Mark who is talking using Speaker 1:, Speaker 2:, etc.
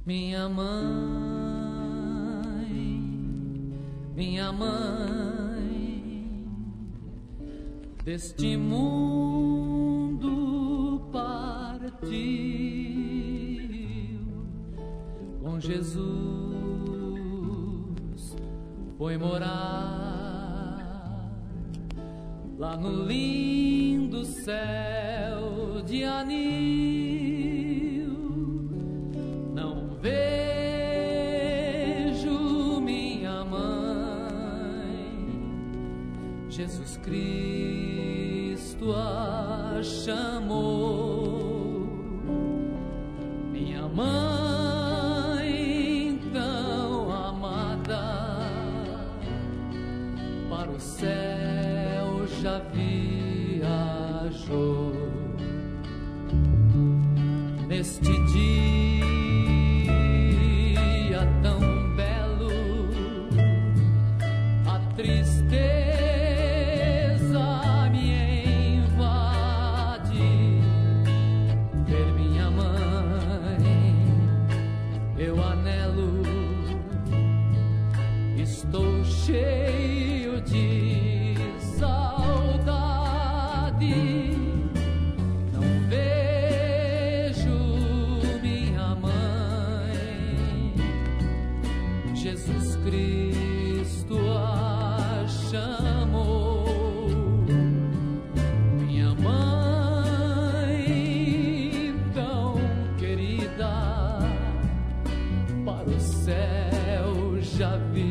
Speaker 1: Minha mãe, deste mundo partiu, com Jesus foi morar lá no lindo céu de anil. Não vejo minha mãe, Jesus Cristo a chamou. Minha mãe tão amada, para o céu já viajou. Neste dia tão belo, a tristeza me invade. Ver minha mãe, eu anelo, estou cheio de saudade. Jesus Cristo a chamou. Minha mãe tão querida, para o céu já vi.